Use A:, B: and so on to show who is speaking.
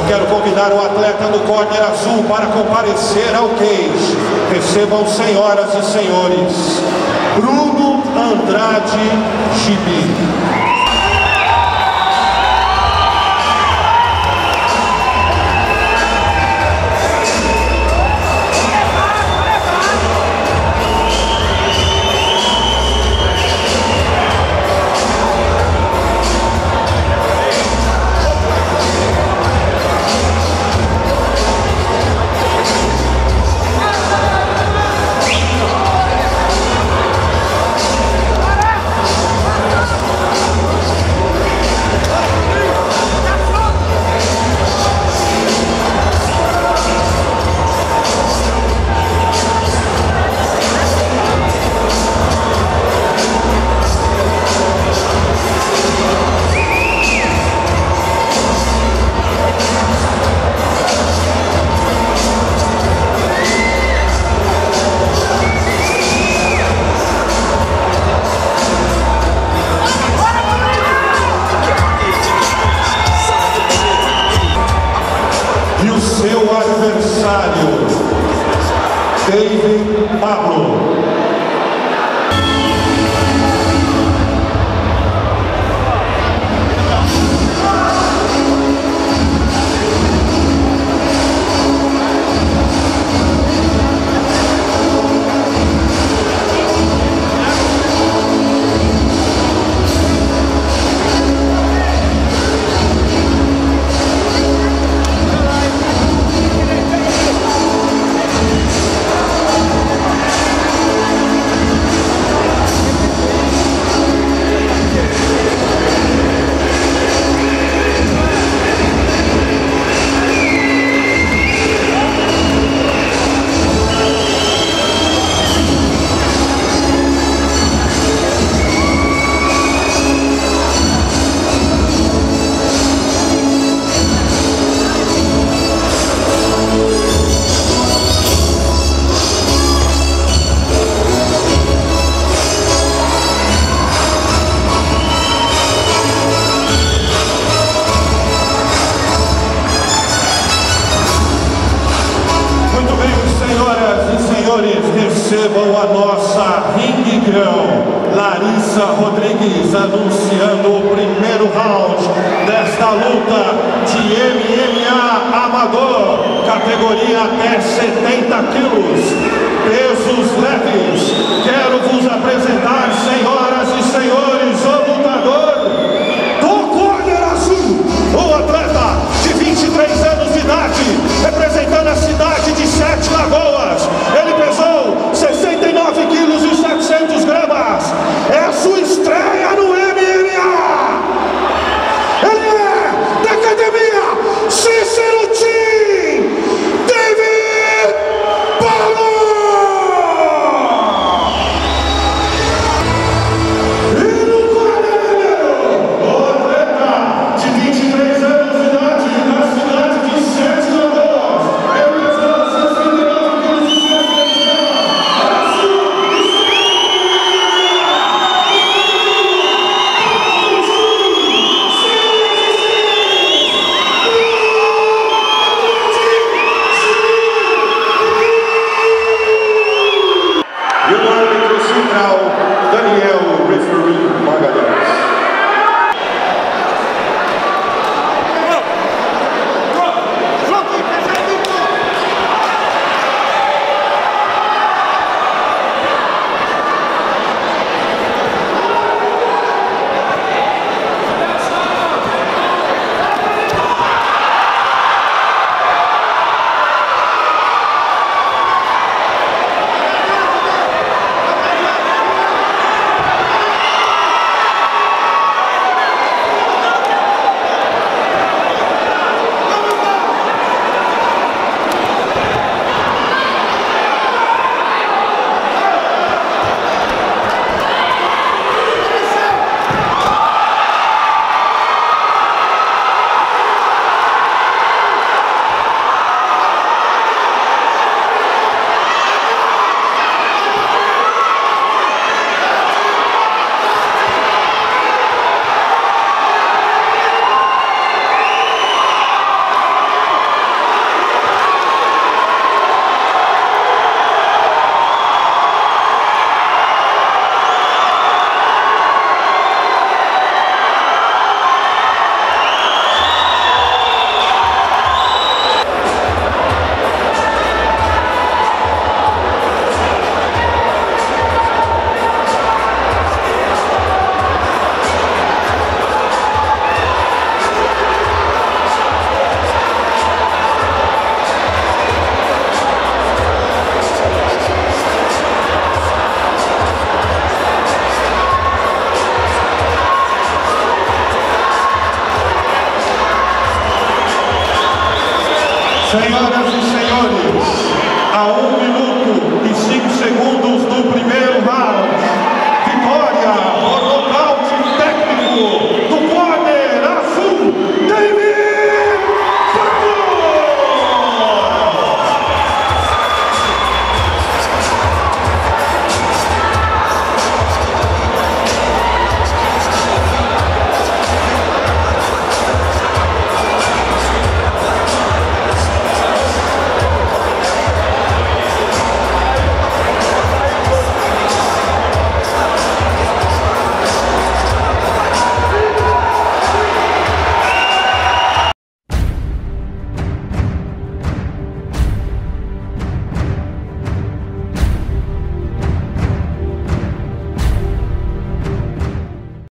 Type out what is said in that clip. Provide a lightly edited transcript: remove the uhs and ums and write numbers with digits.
A: quero convidar o atleta do corner azul para comparecer ao cage. Recebam, senhoras e senhores, Bruno Andrade Gibi. Seu adversário, David Pablo. Recebam a nossa ringue-grão, Larissa Rodrigues, anunciando o primeiro round desta luta de MMA amador, categoria até 70 quilos, pesos leves. Quero vos apresentar, senhoras e senhores, o lutador do corner azul, o atleta de 23 anos de idade, representando a cidade de Sete Lagoas. Ele pesou 69 quilos e 700 gramas. É a sua estreia no MMA. Ele é da academia Cícero Team, David Pablo. Senhoras e senhores, a